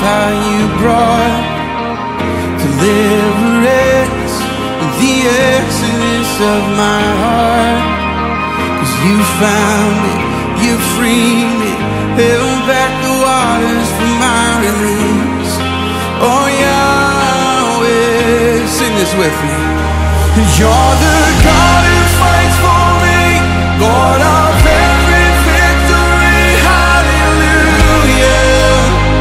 how you brought deliverance, the exodus of my heart. 'Cause you found me, you freed me, held back the waters for my release. Oh Yahweh, sing this with me. You're the God who fights for me, Lord of every victory. Hallelujah,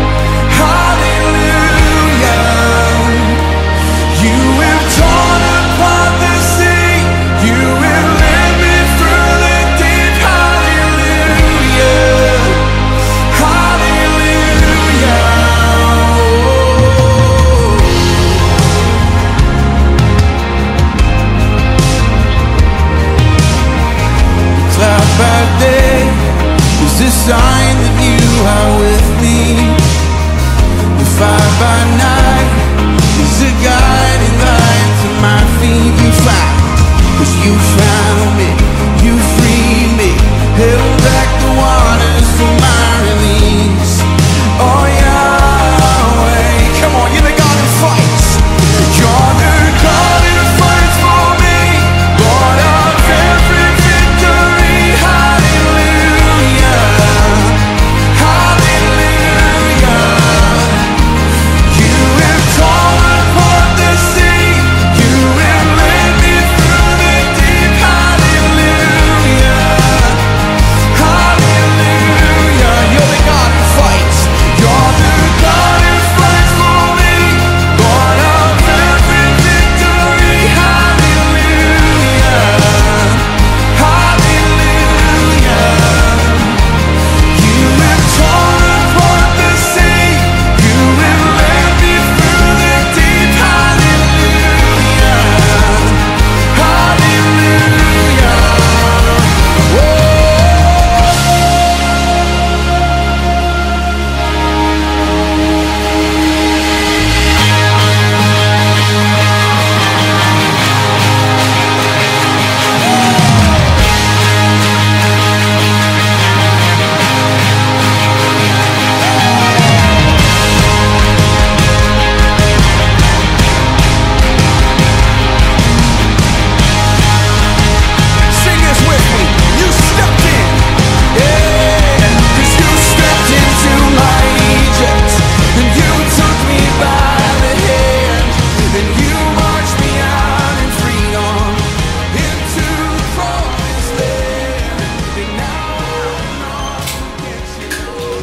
hallelujah. You have torn apart the sea, you have led me through the deep. Hallelujah, hallelujah. Cloud by day is a sign that you are with me. The fire by night is a guiding light to my feet. You found, 'cause you found me, you freed me, held back the waters for my release. Oh Yahweh, come on, you're the God who fights. You're the God who fights for me, Lord of every victory. Hallelujah, hallelujah. You have torn apart the sea, you have led me through the deep. Hallelujah, hallelujah. You're the God who fights. You're the God who fights for me, Lord of every victory. Hallelujah, hallelujah. You have torn apart the sea, you have led me through the deep. Hallelujah, hallelujah. Sing this with me. You stepped in, yeah, 'cause you stepped into my Egypt, and you took me by the hand, and you marched me out in freedom into the promised land. And now I'm on against you.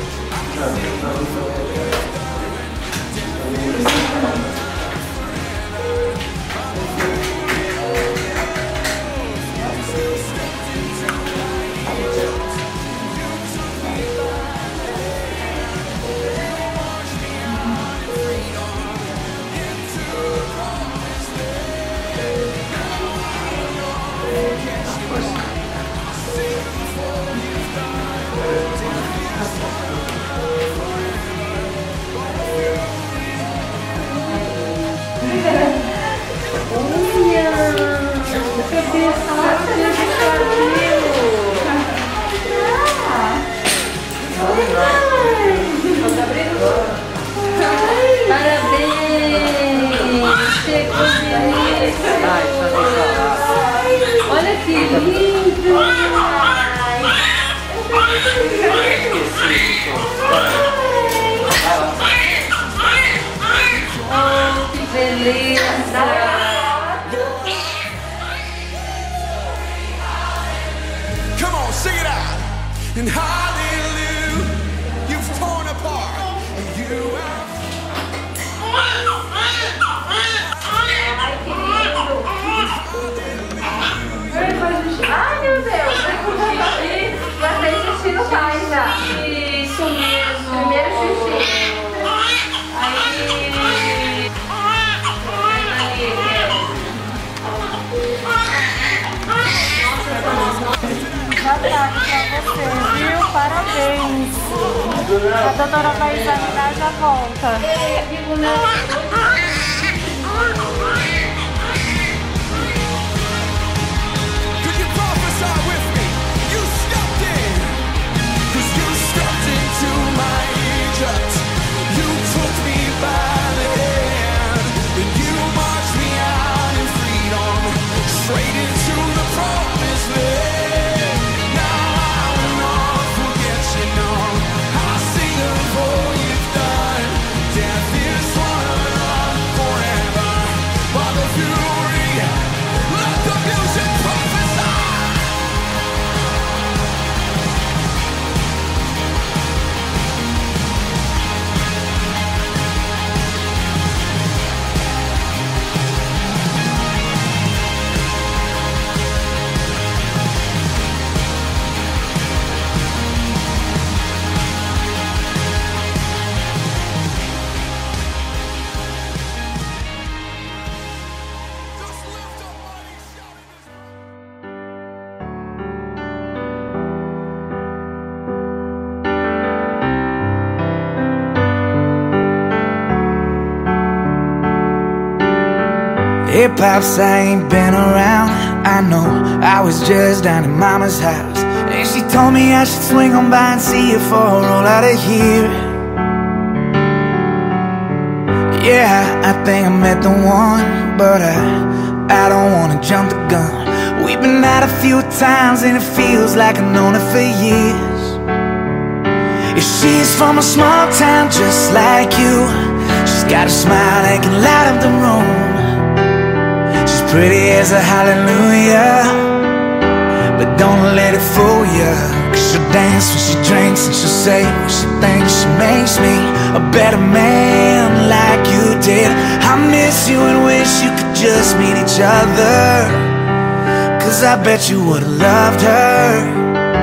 Olha que lindo! Oh, que beleza! Come on, sing it out. And hallelujah, you've torn apart, and you have. Ai, meu Deus! Já fez xixi no pai já. Isso mesmo. Primeiro xixi. Boa tarde pra você, viu? Parabéns. A doutora vai examinar e já volta. Could you prophesy with me? You stepped in, 'cause you stepped into my Egypt. You took Hip-hop's I ain't been around. I know, I was just down at mama's house, and she told me I should swing on by and see you for a roll out of here. Yeah, I think I met the one, but I don't wanna jump the gun. We've been out a few times and it feels like I've known her for years. If she's from a small town just like you, she's got a smile that can light up the room. She's pretty as a hallelujah, but don't let it fool ya. Cause she'll dance when she drinks and she'll say what she thinks. She makes me a better man like you did. I miss you and wish you could just meet each other, cause I bet you would've loved her.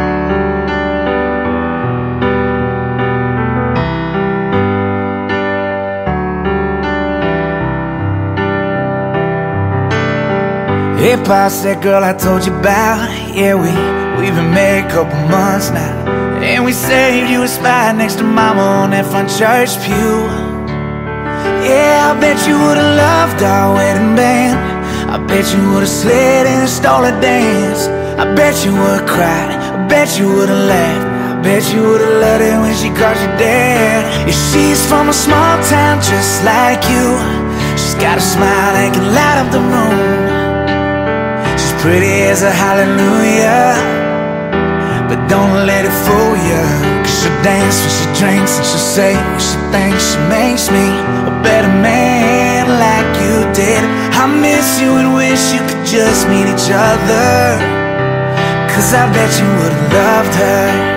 Hip-hop's that girl I told you about. Yeah, we've been married a couple months now, and we saved you a spot next to mama on that front church pew. Yeah, I bet you would've loved our wedding band. I bet you would've slid and stole a dance. I bet you would've cried, I bet you would've laughed, I bet you would've loved it when she called you dad. If she's from a small town just like you, she's got a smile that can light up the room. Pretty as a hallelujah, but don't let it fool ya. Cause she'll dance when she drinks and she'll say what she thinks. She makes me a better man like you did. I miss you and wish you could just meet each other, cause I bet you would've loved her.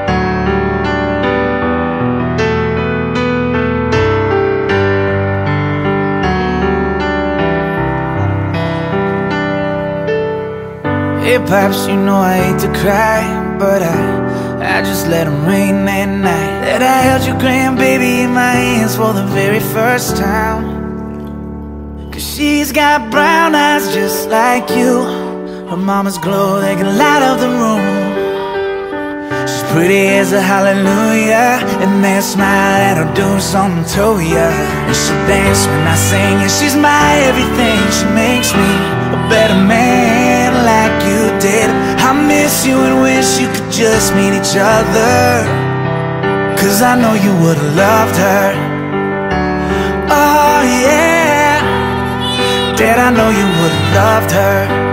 Hip-hops, you know I hate to cry, but I just let them rain that night that I held your grandbaby in my hands for the very first time. Cause she's got brown eyes just like you, her mama's glow that can light up the room. She's pretty as a hallelujah, and that smile that'll do something to ya. And she'll dance when I sing, and she's my everything. She makes me a better man like you did. I miss you and wish you could just meet each other, cause I know you would've loved her. Oh yeah, Dad, I know you would've loved her.